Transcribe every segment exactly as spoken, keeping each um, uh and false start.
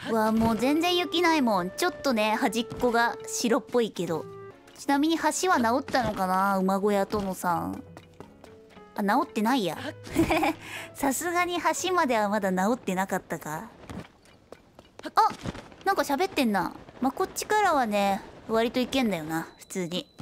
うわ、もう全然雪ないもん。ちょっとね、端っこが白っぽいけど。ちなみに橋は治ったのかな、馬小屋殿さん。あ、治ってないや。さすがに橋まではまだ治ってなかったか。あ、なんか喋ってんな。まあ、こっちからはね、割といけんだよな、普通に。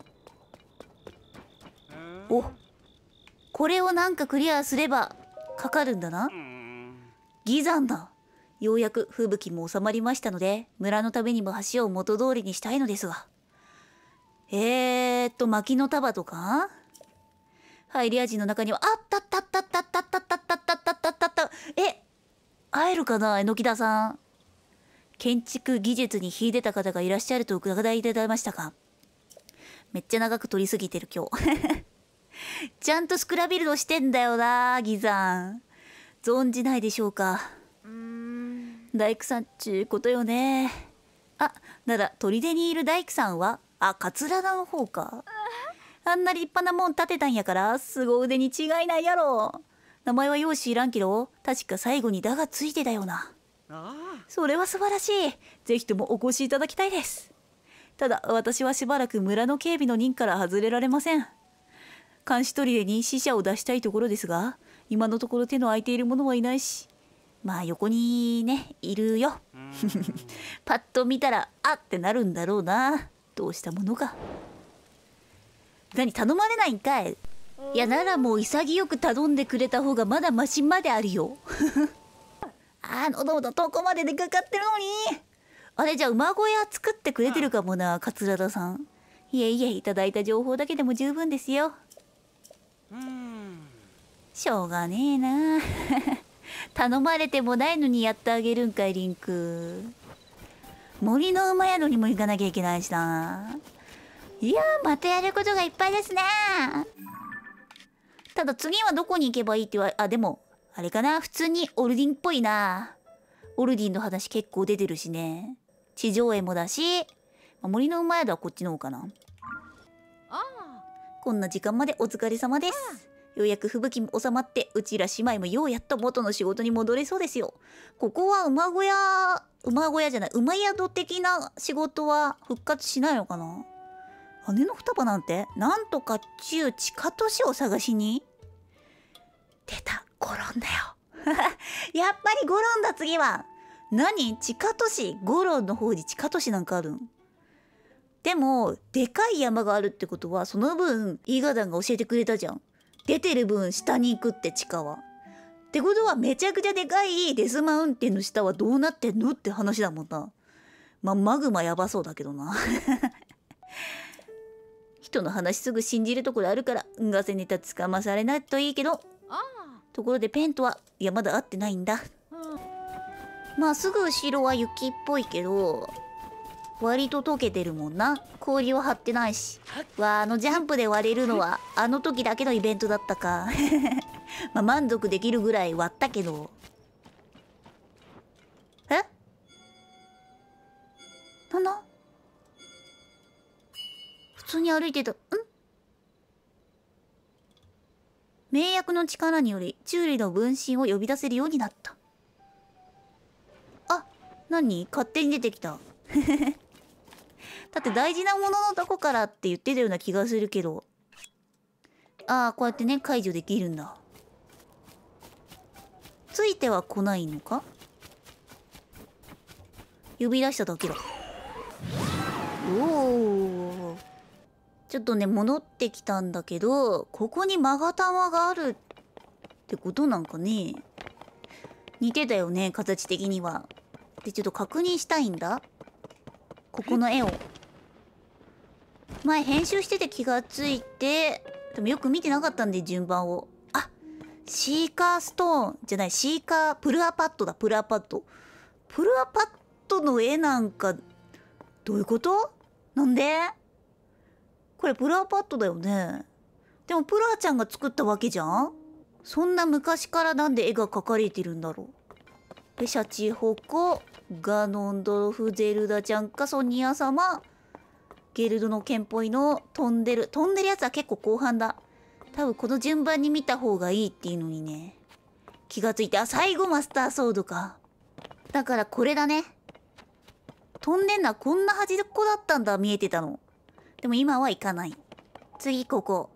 お、これをなんかクリアすればかかるんだな。義山だ。ようやく吹雪も収まりましたので、村のためにも橋を元通りにしたいのですが。えーっと、薪の束とか入り味の中には、あったったったったったったったったったったったったった。え、会えるかな、榎田さん。建築技術に秀でた方がいらっしゃると伺いいただきましたか。めっちゃ長く撮りすぎてる今日。ちゃんとスクラビルドしてんだよな、義山。存じないでしょうか。大工さんっちゅうことよね。あ、なら砦にいる大工さんは、あ、桂田の方か。あんな立派なもん建てたんやから、凄腕に違いないやろ。名前はよう知らんけど、確か最後に「だ」がついてたよな。それは素晴らしい。ぜひともお越しいただきたいです。ただ私はしばらく村の警備の任から外れられません。監視砦に死者を出したいところですが、今のところ手の空いている者はいないし、まあ横にねいるよ。パッと見たらあってなるんだろうな。どうしたものか。何、頼まれないんかい。いや、ならもう潔く頼んでくれた方がまだマシまであるよ。あのどのとこまで出かかってるのに。あれ、じゃあ馬小屋作ってくれてるかもな、桂田さん。いえいえ、いただいた情報だけでも十分ですよ。しょうがねえな。頼まれてもないのにやってあげるんかい、リンク。森の馬宿にも行かなきゃいけないしな。いやー、またやることがいっぱいですね。ただ次はどこに行けばいいって言われ、あ、でもあれかな、普通にオルディンっぽいな。オルディンの話結構出てるしね。地上絵もだし、森の馬宿はこっちの方かな。こんな時間までお疲れ様です。ようやく吹雪も収まって、うちら姉妹もようやっと元の仕事に戻れそうですよ。ここは馬小屋、馬小屋じゃない、馬宿的な仕事は復活しないのかな。姉の双葉なんて、なんとか中地下都市を探しに。出た、ゴロンだよ。やっぱりゴロンだ、次は。何、地下都市、ゴロンの方に地下都市なんかあるん。でもでかい山があるってことは、その分伊賀団が教えてくれたじゃん。出てる分下に行くって、地下は。ってことはめちゃくちゃでかいデスマウンテンの下はどうなってんのって話だもんな。まあマグマやばそうだけどな。人の話すぐ信じるところあるから、ガセネタつかまされないといいけど。ところでペンとは、いやまだ会ってないんだ。まあすぐ後ろは雪っぽいけど、割と溶けてるもんな。氷は張ってないし。わあ、あのジャンプで割れるのはあの時だけのイベントだったか。まあ満足できるぐらい割ったけど。え、なんだ、普通に歩いてた。ん、名薬の力によりチューリの分身を呼び出せるようになった。あ、何、勝手に出てきた。だって大事なもののとこからって言ってたような気がするけど。ああ、こうやってね解除できるんだ。ついては来ないのか。呼び出しただけだ。おお、ちょっとね戻ってきたんだけど、ここに勾玉があるってことなんかね。似てたよね、形的には。でちょっと確認したいんだ、ここの絵を。前編集してて気がついて、でもよく見てなかったんで順番を。あ、シーカーストーンじゃない、シーカープルアパッドだ。プルアパッド、プルアパッドの絵なんかどういうこと。なんでこれプルアパッドだよね。でもプルアちゃんが作ったわけじゃん。そんな昔からなんで絵が描かれてるんだろう。でシャチホコ、ガノンドルフ、ゼルダちゃんかソニア様、ゲルドの剣っぽいの飛んでる。飛んでるやつは結構後半だ。多分この順番に見た方がいいっていうのにね気がついて。あ、最後マスターソードか。 だからこれだね。飛んでんのはこんな端っこだったんだ、見えてたの。でも今は行かない。次ここ。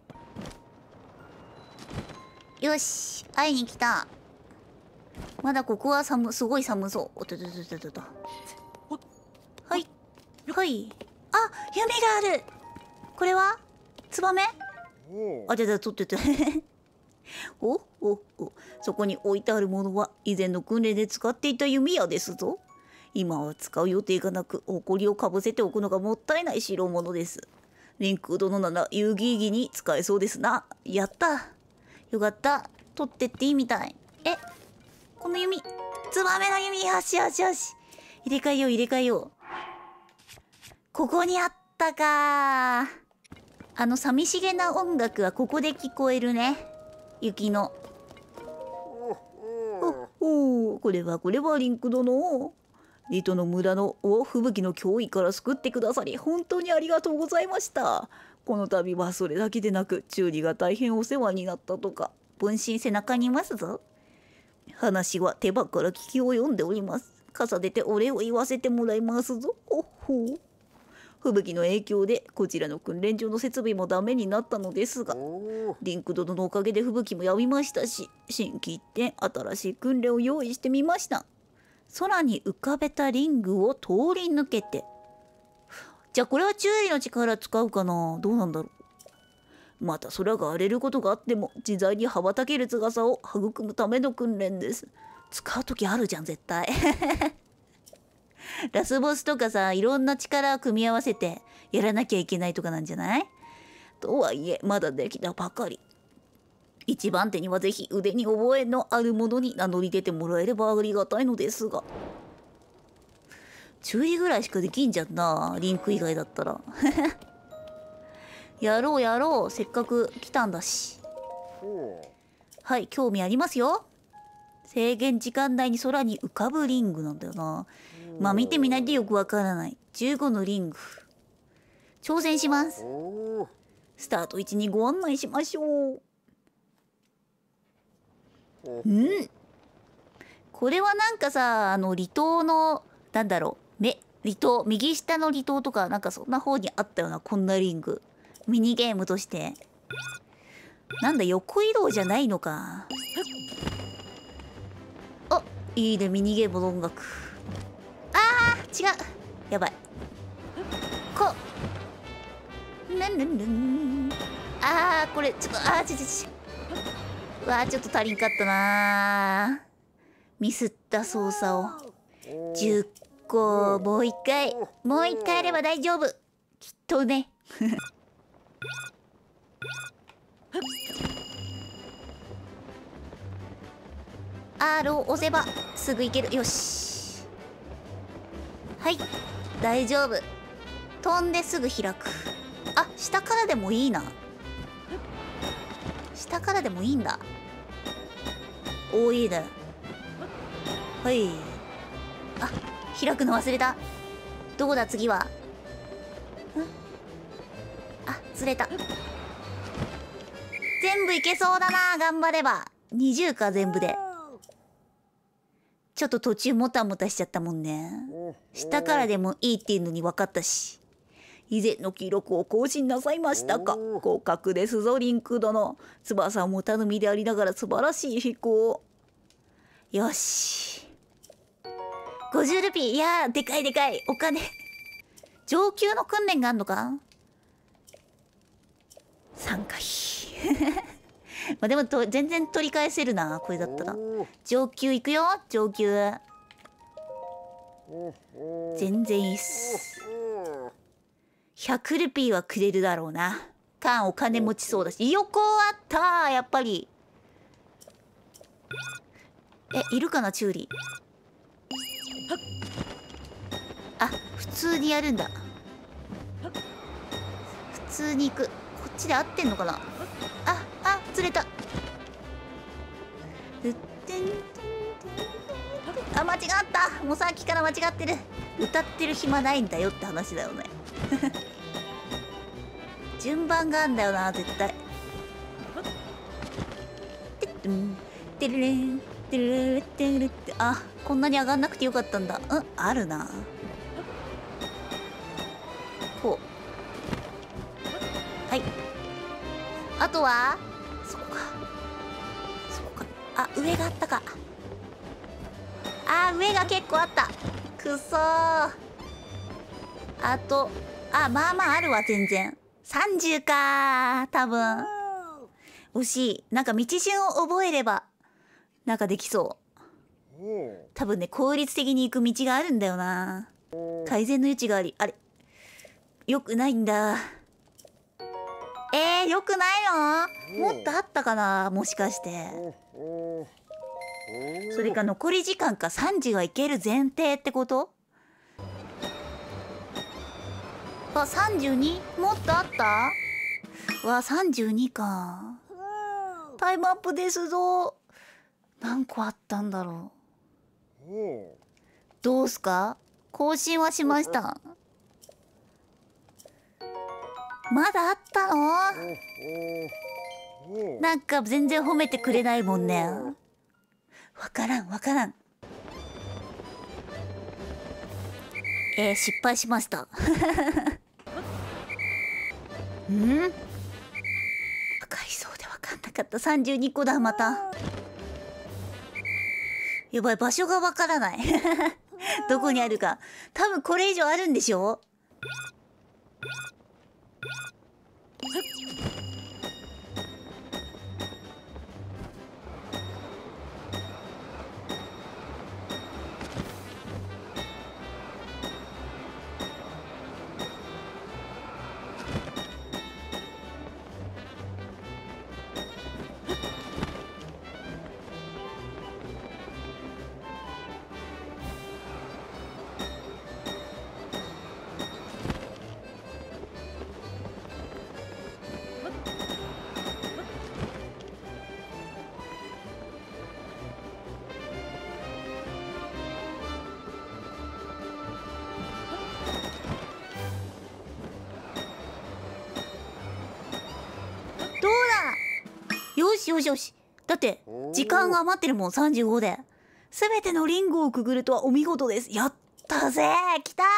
よし、会いに来た。まだここは寒、すごい寒そう。おっとっとっとっとっと。はい。はい。あ、弓がある。これはツバメ？あ、じゃじゃ、取ってて。おおお、そこに置いてあるものは以前の訓練で使っていた弓矢ですぞ。今は使う予定がなく、埃をかぶせておくのがもったいない代物です。リンク殿なら有意義に使えそうですな。やった。よかった。取ってっていいみたい。え、この弓、ツバメの弓、よしよしよし。入れ替えよう入れ替えよう。ここにあったか。あの寂しげな音楽はここで聞こえるね。雪の。おお、これはこれはリンク殿。リトの村のを吹雪の脅威から救ってくださり本当にありがとうございました。この度はそれだけでなくチューリが大変お世話になったとか。分身背中にいますぞ。話は手羽から聞きを読んでおります。重ねてお礼を言わせてもらいますぞ。ほっほう。吹雪の影響でこちらの訓練場の設備もダメになったのですが、リンク殿のおかげで吹雪もやみましたし、心機一転新しい訓練を用意してみました。空に浮かべたリングを通り抜けて。じゃあこれはチューリの力使うかな。どうなんだろう。また空が荒れることがあっても自在に羽ばたける翼を育むための訓練です。使う時あるじゃん絶対。ラスボスとかさ、いろんな力を組み合わせてやらなきゃいけないとかなんじゃない？とはいえまだできたばかり。一番手にはぜひ腕に覚えのあるものに名乗り出てもらえればありがたいのですが。注意ぐらいしかできんじゃんな、リンク以外だったら。やろうやろう、せっかく来たんだし。はい、興味ありますよ。制限時間内に空に浮かぶリングなんだよな。まあ見てみないとよくわからない。じゅうごのリング挑戦します。スタート位置にご案内しましょう。ん？これはなんかさ、あの離島のなんだろう、め離島右下の離島とかなんかそんな方にあったような、こんなリングミニゲームとして。なんだ、横移動じゃないのか。あ、いいね、ミニゲームの音楽。あー違う、やばい。こなんなんなんあーこれちょっとあーちょちょちょうわーちょっと足りんかったなー。ミスった操作を。じゅっこ、もう一回もう一回やれば大丈夫きっとね。アール を押せばすぐいける。よし、はい、大丈夫。飛んですぐ開く。あ、下からでもいいな。下からでもいいんだ。おー、いいね。はい。あ、開くの忘れた。どこだ次は。あ、ずれた。全部いけそうだな、頑張れば。にじゅうか全部で。ちょっと途中もたもたしちゃったもんね。下からでもいいっていうのに分かったし。以前の記録を更新なさいましたか。合格ですぞリンク殿。翼を持たぬ身でありながら素晴らしい飛行。よし、ごじゅうルピー。いやーでかいでかいお金。上級の訓練があんのか。さんかい。まあでもと全然取り返せるな、これだったら。上級いくよ、上級。全然いいっす。ひゃくルピーはくれるだろうな。カンお金持ちそうだし。横あったー、やっぱり。え、いるかなチューリ。あ、普通にやるんだ。普通に行く。こっちで合ってんのかな。あ、あ、ずれた。あ、間違った。もうさっきから間違ってる。歌ってる暇ないんだよって話だよね。順番があんだよな絶対。てってんてるれんてるれんてるれって。あ、 こんなに上がんなくてよかったんだ。うん、あるな。こう。はい。あとはそこか。そこか。あ、上があったか。あ、上が結構あった。くそー。あと、あ、まあまああるわ、全然。さんじゅうかー。多分。惜しい。なんか道順を覚えれば、なんかできそう。多分ね、効率的に行く道があるんだよな。改善の余地があり、あれ。よくないんだ。えー、よくないの？もっとあったかな、もしかして。それか残り時間かさんじはいける前提ってこと？あ、さんじゅうに？ もっとあった？わ、さんじゅうにか。タイムアップですぞ。何個あったんだろう。どうすか？更新はしました。まだあったの？なんか全然褒めてくれないもんね。わからんわからん。えー、失敗しました。ん？赤いそうでわかんなかった。さんじゅうにこだ、また。やばい、場所がわからない。どこにあるか。多分これ以上あるんでしょ？よしよしよし。だって時間が余ってるもん。さんじゅうごで全てのリングをくぐるとはお見事です。やったぜ、来た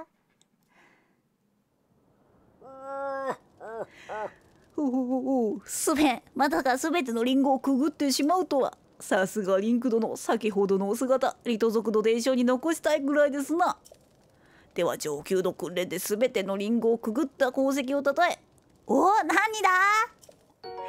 おおお、すべん、まさか全てのリングをくぐってしまうとは。さすがリンク殿、先ほどのお姿、リト族の伝承に残したいぐらいですな。では上級の訓練で全てのリングをくぐった功績をたたえ。おお、何だ？おー、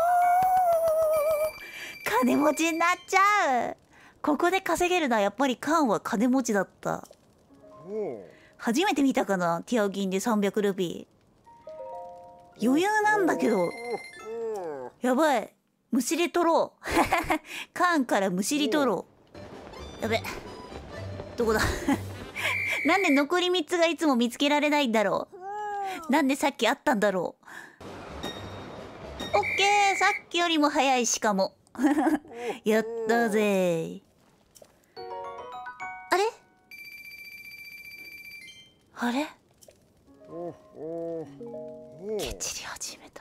金持ちになっちゃう。ここで稼げるのはやっぱりカンは金持ちだった。初めて見たかな、ティア銀でさんびゃくルピー。余裕なんだけど。やばい、むしり取ろう。カンからむしり取ろう。やべ、どこだ。なんで残りみっつがいつも見つけられないんだろう。なんでさっきあったんだろう。オッケー、さっきよりも早い。しかもやったぜー。あれあれ、ケチり始めた。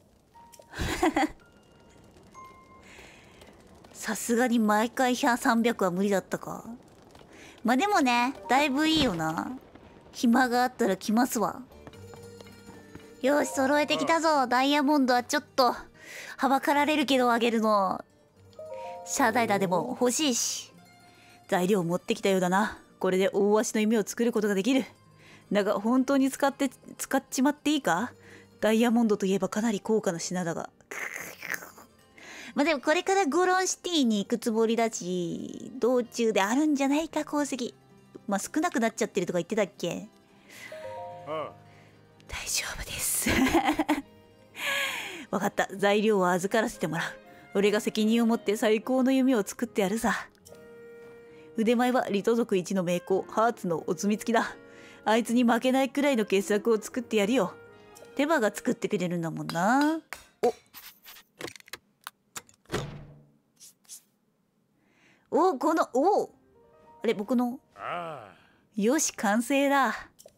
さすがに毎回さんびゃくは無理だったか。まあでもね、だいぶいいよな。暇があったら来ますわ。よし、揃えてきたぞ。ダイヤモンドはちょっとはばかられるけどあげるの。シャーダイダでも欲しいし。材料持ってきたようだな。これで大足の夢を作ることができる。だが本当に使って使っちまっていいか？ダイヤモンドといえばかなり高価な品だが。まあでもこれからゴロンシティに行くつもりだし、道中であるんじゃないか、鉱石。まあ少なくなっちゃってるとか言ってたっけ？ああ、大丈夫です。わかった、材料は預からせてもらう。俺が責任を持って最高の夢を作ってやるさ。腕前はリト族一の名工ハーツのお墨付きだ。あいつに負けないくらいの傑作を作ってやるよ。手羽が作ってくれるんだもんな。おお、このおお、あれ僕の。よし、完成だ。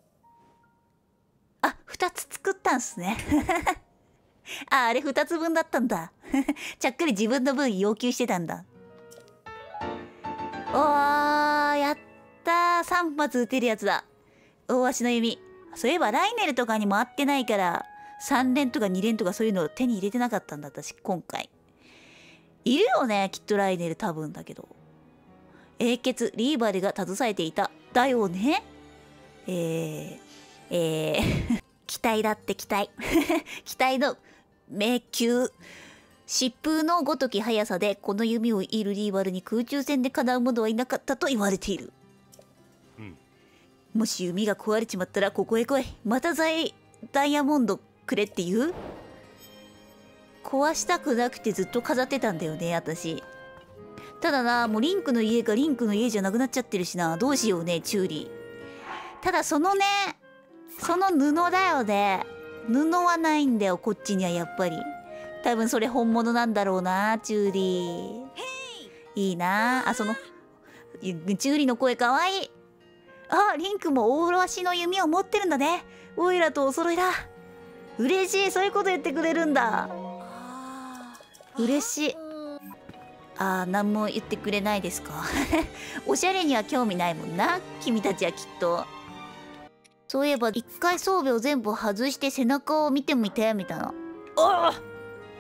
あ、ふたつ作ったんすね。あ、あれふたつぶんだったんだ。ちゃっかり自分の分要求してたんだ。 おー、やったー。さん発撃てるやつだ。大足の弓。そういえばライネルとかにも合ってないからさん連とかに連とかそういうのを手に入れてなかったんだ私今回。いるよねきっとライネル多分だけど。英傑リーバルが携えていただよね。えー、えー、機体だって機体機体の迷宮。疾風のごとき速さでこの弓を射るリーバルに空中戦でかなう者はいなかったと言われている。うん、もし弓が壊れちまったらここへ来い。またザイダイヤモンドくれって言う？壊したくなくてずっと飾ってたんだよね私。ただな、もうリンクの家がリンクの家じゃなくなっちゃってるしな。どうしようねチューリー。ただそのねその布だよね。布はないんだよこっちにはやっぱり。多分それ本物なんだろうなチューリー。いいなあ。そのチューリーの声かわいい。あ、リンクも大足の弓を持ってるんだね。オイラとお揃いだ。嬉しい。そういうこと言ってくれるんだ。嬉しい。あー、何も言ってくれないですかおしゃれには興味ないもんな君たちはきっと。そういえば一回装備を全部外して背中を見てみてみたいな。ああ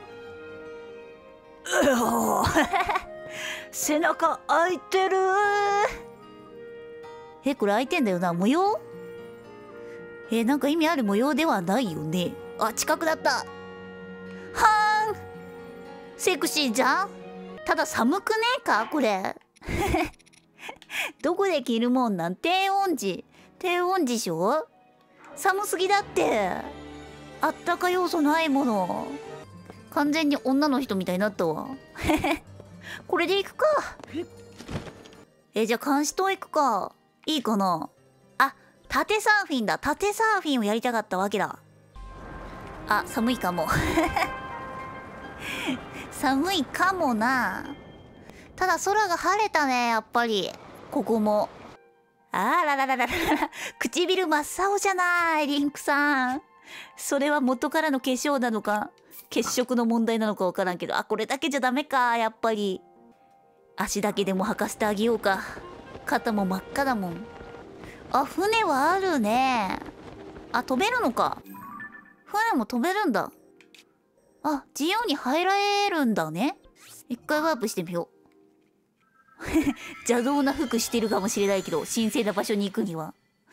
背中開いてる。え、これ開いてんだよな。模様？え、なんか意味ある模様ではないよね。あ、近くなった。はーん、セクシーじゃん。ただ寒くねえかこれどこで着るもんなん？低温時低温時でしょ。寒すぎだって。あったか要素ないもの。完全に女の人みたいになったわこれで行くか。え、じゃあ監視塔行くか。いいかな。あ、縦サーフィンだ。縦サーフィンをやりたかったわけだ。あ、寒いかも寒いかもな。ただ空が晴れたねやっぱり。ここもあらららららら唇真っ青じゃないリンクさん。それは元からの化粧なのか血色の問題なのか分からんけど。あ、これだけじゃダメかやっぱり。足だけでも履かせてあげようか。肩も真っ赤だもん。あ、船はあるね。あ、飛べるのか。船も飛べるんだ。あ、自由に入られるんだね。一回ワープしてみよう邪道な服してるかもしれないけど神聖な場所に行くには。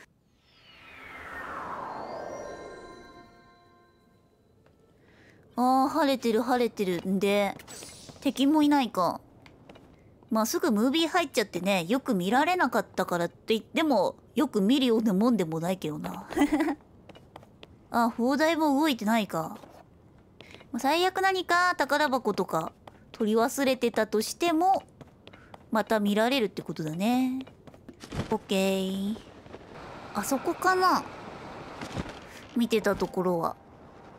あー、晴れてる晴れてるんで敵もいないか。まあすぐムービー入っちゃってねよく見られなかったからって言ってもよく見るようなもんでもないけどなあ、砲台も動いてないか。最悪何か宝箱とか取り忘れてたとしてもまた見られるってことだね。オッケー。あそこかな見てたところは。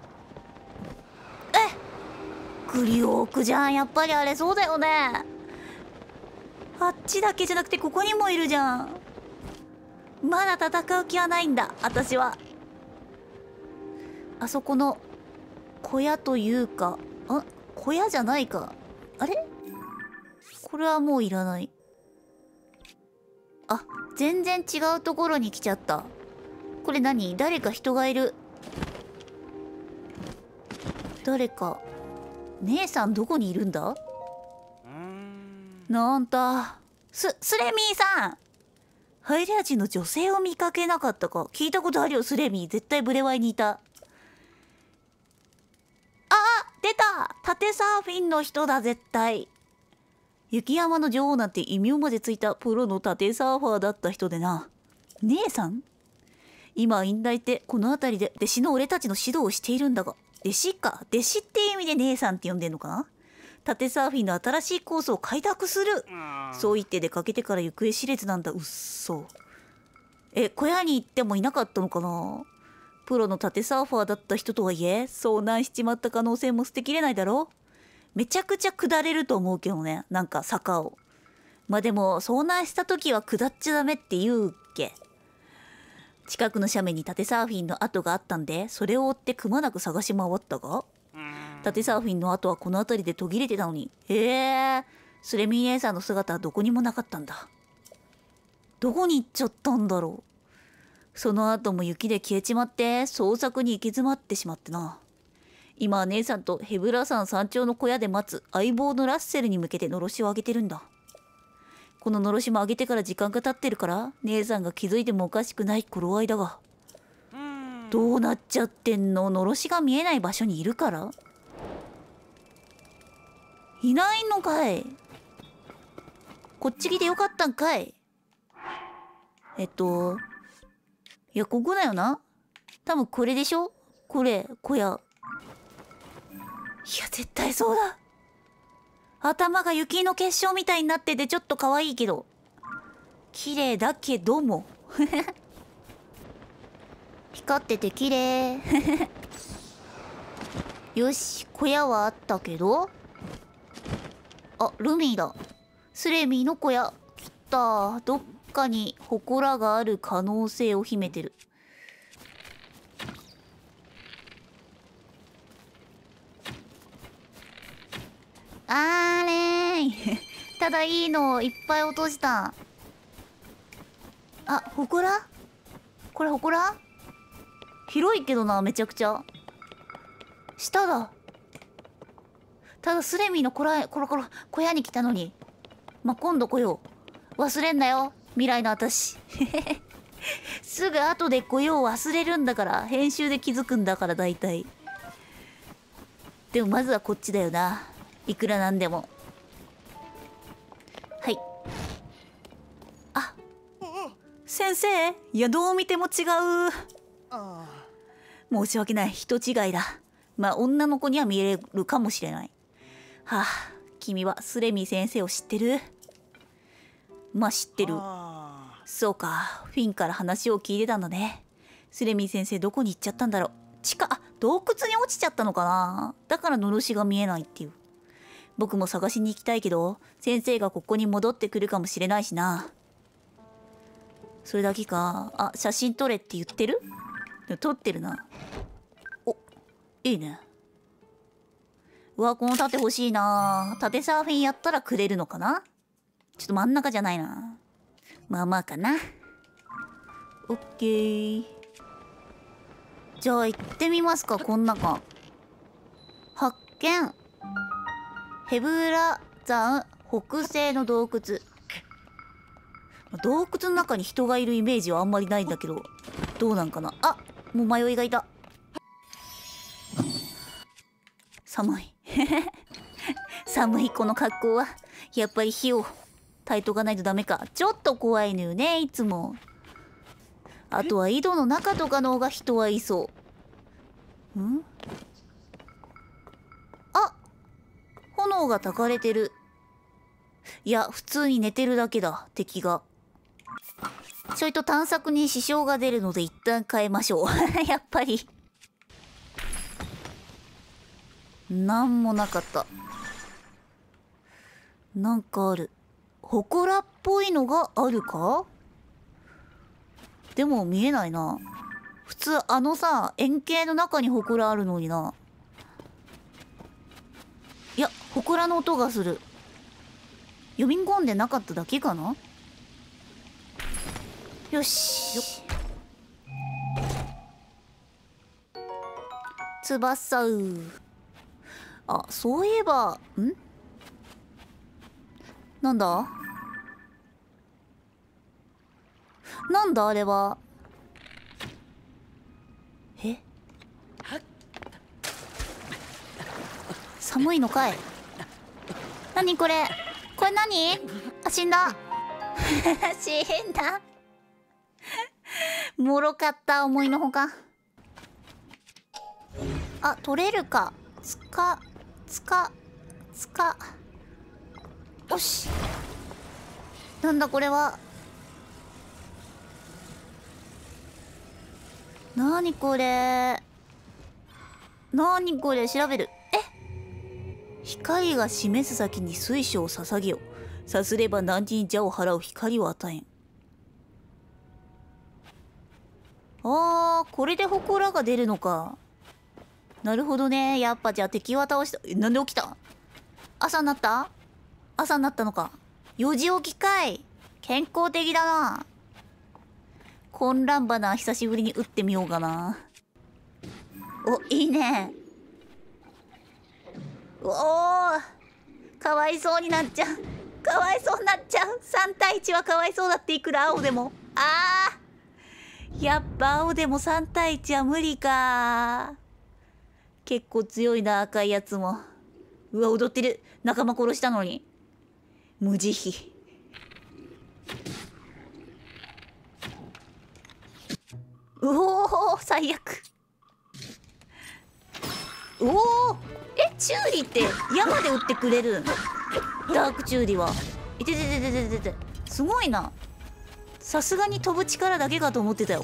え、グリオークじゃん。やっぱりあれそうだよね。あっちだけじゃなくてここにもいるじゃん。まだ戦う気はないんだ私は。あそこの小屋というか、あ、小屋じゃないか。あれこれはもういらない。あ、全然違うところに来ちゃった。これ何？誰か人がいる。誰か。姉さんどこにいるんだ？なんだ。ス、スレミーさん、ハイレア人の女性を見かけなかったか。聞いたことあるよスレミー。絶対ブレワイにいた。あ、出た。縦サーフィンの人だ絶対。雪山の女王なんて異名までついたプロの縦サーファーだった人でな。姉さん？今引退ってこの辺りで弟子の俺たちの指導をしているんだが。弟子か。弟子っていう意味で姉さんって呼んでんのかな。縦サーフィンの新しいコースを開拓する。そう言って出かけてから行方知れずなんだ。うっそ。え、小屋に行ってもいなかったのかな。プロの縦サーファーだった人とはいえ遭難しちまった可能性も捨てきれないだろ。めちゃくちゃ下れると思うけどね。なんか坂を。まあでも遭難した時は下っちゃダメって言うっけ。近くの斜面に縦サーフィンの跡があったんでそれを追ってくまなく探し回ったが、縦サーフィンの跡はこの辺りで途切れてたのに。へえ、スレミー姉さんの姿はどこにもなかったんだ。 どこに行っちゃったんだろう。その後も雪で消えちまって捜索に行き詰まってしまってな。今は姉さんとヘブラ山山頂の小屋で待つ相棒のラッセルに向けてのろしを上げてるんだ。こののろしも上げてから時間が経ってるから姉さんが気づいてもおかしくない頃合いだが、どうなっちゃってんの。のろしが見えない場所にいるから。いないのかい。こっち来てよかったんかい。えっといやここだよな。多分これでしょ。これ小屋。いや絶対そうだ。頭が雪の結晶みたいになっててちょっと可愛いけど綺麗だけども光ってて綺麗よし、小屋はあったけど、あ、ルミーだ。スレミーの小屋。来た。どっかに祠がある可能性を秘めてる。あれーただいいのをいっぱい落とした。あ、祠？これ祠？広いけどな、めちゃくちゃ。下だ。ただスレミーのこらコロコロ小屋に来たのに。まあ、今度来よう。忘れんなよ、未来の私すぐ後で来よう忘れるんだから。編集で気づくんだから大体。でもまずはこっちだよな、いくらなんでも。はい。あ、先生。いやどう見ても違う。申し訳ない、人違いだ。まあ女の子には見えるかもしれない。はあ、君はスレミー先生を知ってる？まあ知ってる。そうか、フィンから話を聞いてたんだね。スレミー先生どこに行っちゃったんだろう。地下、あ、洞窟に落ちちゃったのかな。だからのろしが見えないっていう。僕も探しに行きたいけど先生がここに戻ってくるかもしれないしな。それだけか。あ、写真撮れって言ってる？撮ってるな。お、いいね。うわ、この盾欲しいな。盾サーフィンやったらくれるのかな。ちょっと真ん中じゃないな。まあまあかな。オッケー。じゃあ行ってみますか。こん中発見。ヘブラ山北西の洞窟。洞窟の中に人がいるイメージはあんまりないんだけど、どうなんかな。あ、もう迷いがいた。寒い寒いこの格好は。やっぱり火を焚いとかないとダメか。ちょっと怖いのよね、いつも。あとは井戸の中とかの方が人はいそう。ん？あ、炎が焚かれてる。いや普通に寝てるだけだ、敵が。ちょいと探索に支障が出るので一旦変えましょうやっぱりなんもなかった。なんかある。祠っぽいのがあるか。でも見えないな。普通あのさ、円形の中に祠あるのにな。いや、祠の音がする。読み込んでなかっただけかな。よし。翼う。あ、そういえば、ん？なんだ？なんだあれは。え？寒いのかい。何これ。これ何？あ、死んだ死んだもろかった、思いのほか。あ、取れるか。つかつかつか。よし。なんだこれは。なにこれ。なにこれ。調べる。え、光が示す先に水晶を捧げよ。さすれば何に邪を払う光を与えん。あー、これで祠が出るのか。なるほどね。やっぱじゃあ敵は倒した。え、なんで起きた？朝になった？朝になったのか。よじ起きかい。 健康的だな。混乱花久しぶりに打ってみようかな。お、いいね。おお、かわいそうになっちゃう。かわいそうになっちゃう。さん対いちはかわいそうだって、いくら青でも。あー、やっぱ青でもさん対いちは無理か。結構強いな、赤いやつも。うわ、踊ってる。仲間殺したのに。無慈悲。うおー、最悪。おお、え、チューリって山で撃ってくれるん？ダークチューリはいててててててて、すごいな。さすがに飛ぶ力だけかと思ってたよ。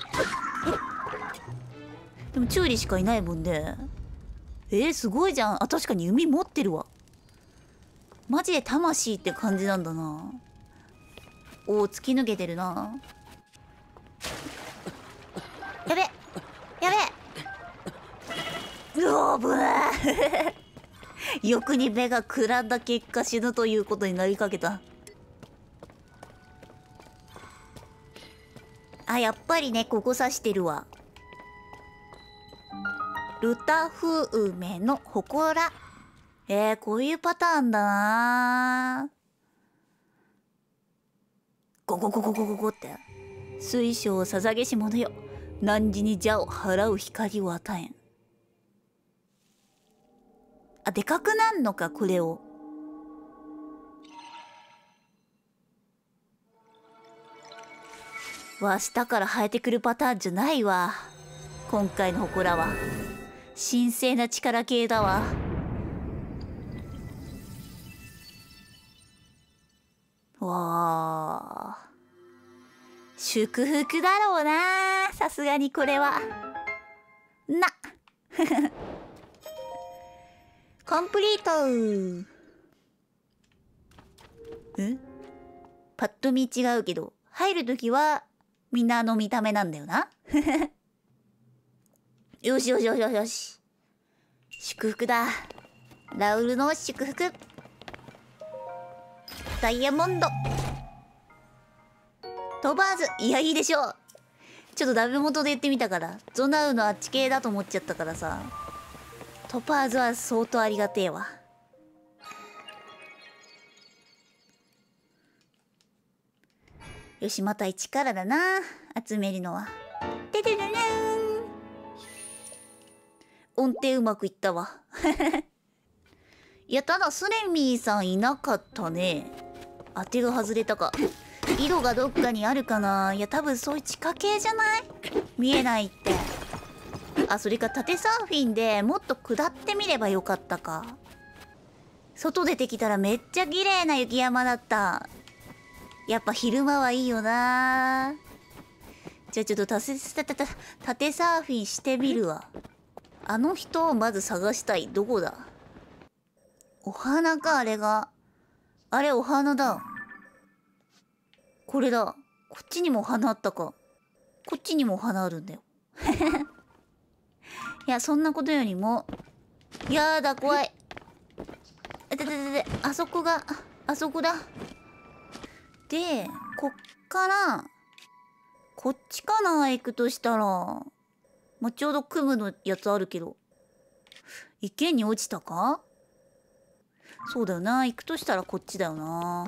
でもチューリしかいないもんね。えー、すごいじゃん。あ、確かに弓持ってるわ。マジで魂って感じなんだな。おお、突き抜けてるな。やべやべ、うおー、ぶわー欲に目がくらんだ結果死ぬということになりかけた。あ、やっぱりね、ここ刺してるわ。ルタフウメの祠。えー、こういうパターンだな。ゴゴゴゴゴゴゴって。水晶を捧げし者よ。汝に邪を払う光を与えん。あ、でかくなんのか、これを。わ、下から生えてくるパターンじゃないわ。今回の祠は。神聖な力系だわ。わあ。祝福だろうな。さすがにこれは。な。コンプリート。え？パッと見違うけど、入るときはみんなの見た目なんだよな。よしよしよしよしよし。祝福だ。ラウルの祝福。ダイヤモンド。トバーズ。いや、いいでしょう。ちょっとダメ元で言ってみたから。ゾナウのあっち系だと思っちゃったからさ。トパーズは相当ありがてえわ。よし、また一からだな。集めるのは。てててねーん。音程うまくいったわ。いや、ただスレミーさんいなかったね。当てが外れたか。井戸がどっかにあるかな。いや、多分そういう地下系じゃない？見えないって。あ、それか縦サーフィンでもっと下ってみればよかったか。外出てきたらめっちゃ綺麗な雪山だった。やっぱ昼間はいいよな。じゃあちょっと縦縦サーフィンしてみるわ。あの人をまず探したい。どこだ？お花か、あれが。あれ、お花だ。これだ。こっちにもお花あったか。こっちにもお花あるんだよ。いや、そんなことよりも。やだ、怖い。てててて、あそこが、あそこだ。で、こっから、こっちかな、行くとしたら。まあ、ちょうどクムのやつあるけど。池に落ちたか？そうだよな。行くとしたらこっちだよな。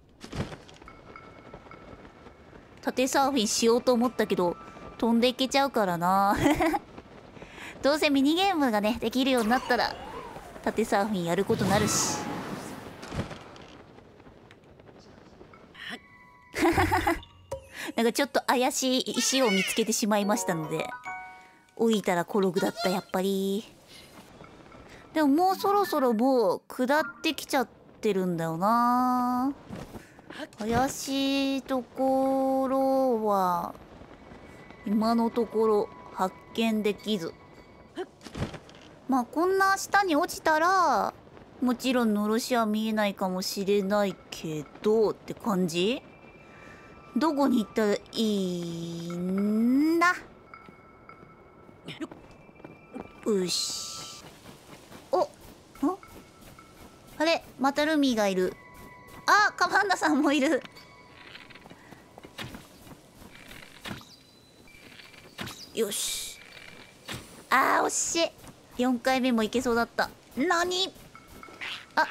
縦サーフィンしようと思ったけど、飛んでいけちゃうからな。どうせミニゲームがね、できるようになったら、縦サーフィンやることになるし。なんかちょっと怪しい石を見つけてしまいましたので、置いたら転ぐだった、やっぱり。でももうそろそろもう下ってきちゃってるんだよな。怪しいところは今のところ発見できず。まあこんな下に落ちたらもちろんのろしは見えないかもしれないけどって感じ。どこに行ったらいいんだ。よし。おっ、あれ、またルミーがいる。あ、カバンダさんもいる。 よし。あー惜しい。よんかいめもいけそうだった。なにあ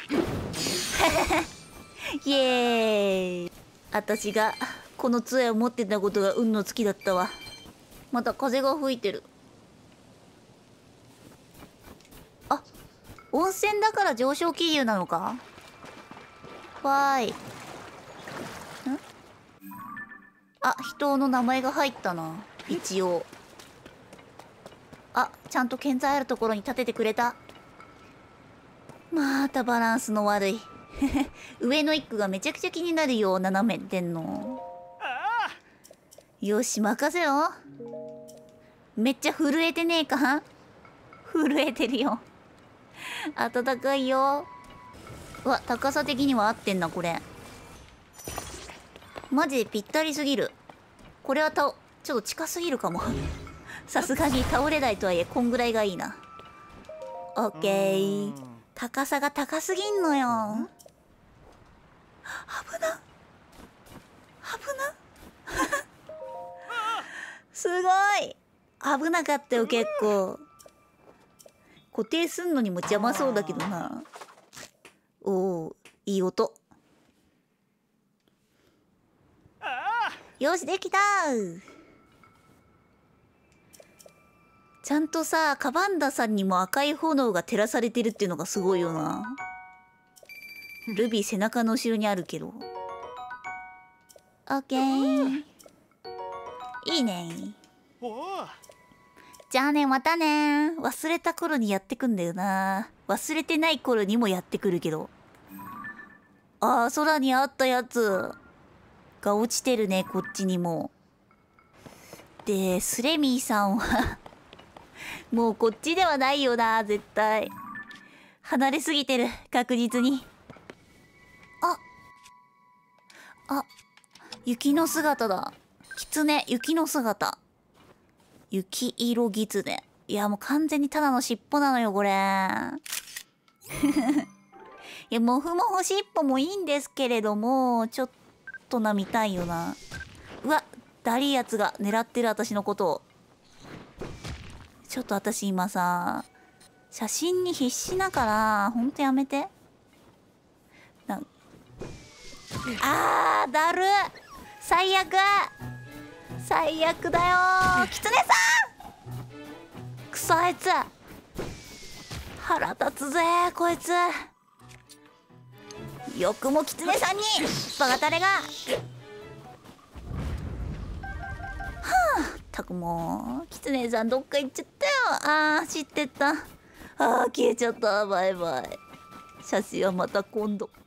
イエーイ。私がこの杖を持ってたことが運の尽きだったわ。また風が吹いてる。あ、温泉だから上昇気流なのか。わーい。んあ、人の名前が入ったな一応。あ、ちゃんと建材あるところに立ててくれた。またバランスの悪い上の一句がめちゃくちゃ気になるよ。斜めってんの。よし任せろ。めっちゃ震えてねえか。震えてるよ暖かいよ。うわ、高さ的には合ってんなこれ。マジでぴったりすぎる。これはたちょっと近すぎるかもさすがに倒れないとはいえこんぐらいがいいな。オッケー。高さが高すぎんのよ。危な危なすごい危なかったよ結構。固定すんのにも邪魔そうだけどな。おおいい音。よしできた。ちゃんとさカバンダさんにも赤い炎が照らされてるっていうのがすごいよな。ルビー背中の後ろにあるけど。オッケーいいね。じゃあねまたね。忘れた頃にやってくんだよな。忘れてない頃にもやってくるけど。あー空にあったやつが落ちてるねこっちにも。でスレミーさんはもうこっちではないよな絶対。離れすぎてる確実に。ああ雪の姿だ。キツネ雪の姿。雪色ギツネ。いやもう完全にただの尻尾なのよこれいやモフモフ尻尾もいいんですけれどもちょっとな見たいよな。うわだりいやつが狙ってる私のことを。ちょっと私今さ写真に必死だからほんとやめて。なあーだる最悪最悪だよー。キツネさんくそあいつ腹立つぜこいつ。よくもキツネさんにバカタレが。はあったくもうキツネさんどっか行っちゃったよ。あー走ってった。あー消えちゃった。バイバイ。写真はまた今度。